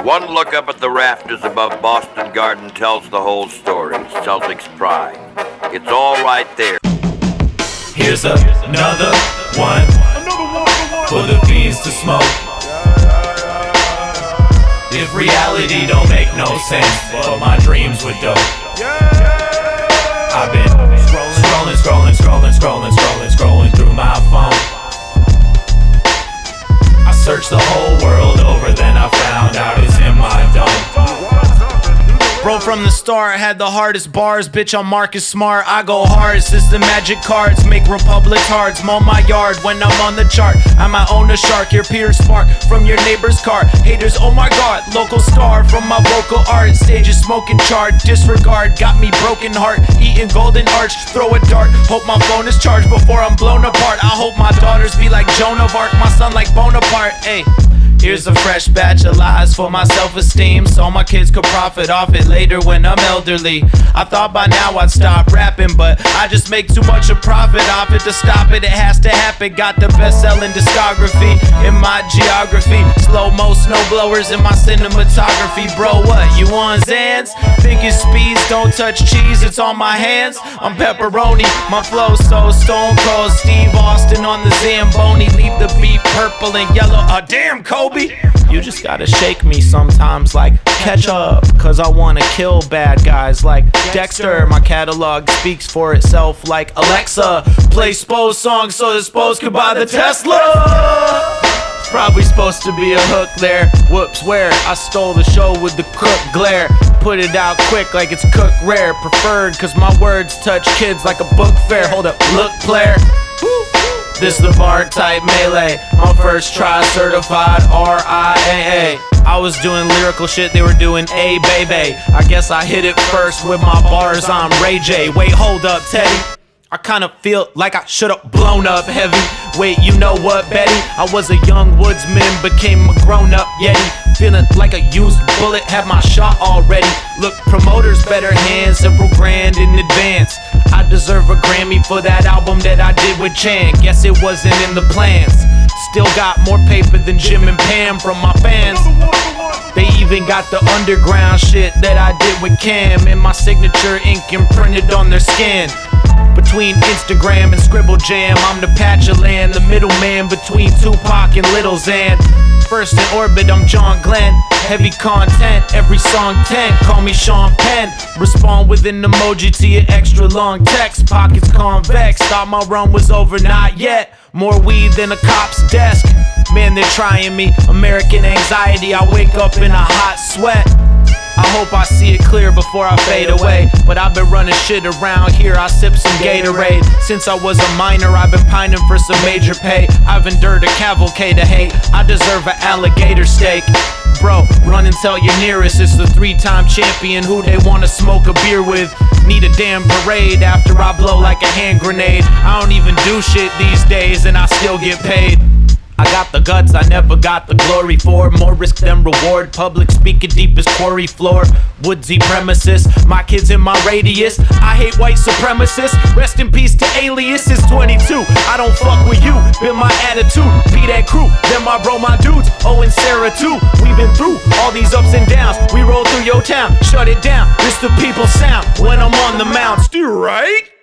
One look up at the rafters above Boston Garden tells the whole story. Celtics pride. It's all right there. Here's another one for the fiends to smoke. If reality don't make no sense, but my dreams were dope. I've been scrolling through my phone. I searched the whole world over, then I found out it's in my dome. Bro, from the start, had the hardest bars. Bitch, I'm Marcus Smart. I go hard since the magic cards make Republic cards. Mow my yard when I'm on the chart. I might own a shark. Your peers spark from your neighbor's car. Haters, oh my god, local star from my vocal art. Stages smoking chart. Disregard, got me broken heart. Eating golden arch. Throw a dart. Hope my phone is charged before I'm blown apart. I hope my daughters be like Joan of Arc. My son like Bonaparte. Ayy. Here's a fresh batch of lies for my self-esteem, so my kids could profit off it later when I'm elderly. I thought by now I'd stop rapping, but I just make too much a profit off it. To stop it, it has to happen. Got the best-selling discography in my geography. Slow-mo snowblowers in my cinematography. Bro, what, you on Zans? Think it's speeds, don't touch cheese, it's on my hands. I'm pepperoni, my flow's so stone cold. Steve Austin on the Zamboni. Leave the beat purple and yellow. Damn, Kobe. You just gotta shake me sometimes like ketchup, cause I wanna kill bad guys like Dexter. My catalog speaks for itself like Alexa. Play Spose songs so that Spose could buy the Tesla. Probably supposed to be a hook there. Whoops, where? I stole the show with the crook glare. Put it out quick like it's cook rare. Preferred cause my words touch kids like a book fair. Hold up, look player. This the bar type melee. My first try certified RIAA. I was doing lyrical shit, they were doing A baby. I guess I hit it first with my bars, I'm Ray J. Wait, hold up, Teddy. I kinda feel like I should've blown up heavy. Wait, you know what, Betty? I was a young woodsman, became a grown-up Yeti. Feeling like a used bullet, had my shot already. Look, promoters better hands, several grand in advance. I deserve a Grammy for that album that I did with Chan. Guess it wasn't in the plans. Still got more paper than Jim and Pam from my fans. They even got the underground shit that I did with Cam. And my signature ink imprinted on their skin. Between Instagram and Scribble Jam, I'm the patch of land, the middleman between Tupac and Little Xan. First in orbit, I'm John Glenn. Heavy content, every song 10. Call me Sean Penn. Respond with an emoji to your extra long text. Pockets convex, thought my run was over, not yet. More weed than a cop's desk. Man, they're trying me. American anxiety, I wake up in a hot sweat. I hope I see it clear before I fade away. But I've been running shit around here, I sip some Gatorade. Since I was a minor, I've been pining for some major pay. I've endured a cavalcade of hate, I deserve an alligator steak. Bro, run and tell your nearest it's the 3-time champion who they wanna smoke a beer with. Need a damn parade after I blow like a hand grenade. I don't even do shit these days and I still get paid. I got the guts I never got the glory for. More risk than reward. Public speaking deep as quarry floor. Woodsy premises. My kids in my radius. I hate white supremacists. Rest in peace to Alias. It's 22. I don't fuck with you. Been my attitude. Be that crew. Then my bro, my dudes. Oh, and Sarah too. We've been through all these ups and downs. We roll through your town. Shut it down. This the people's sound. When I'm on the mound. Still right?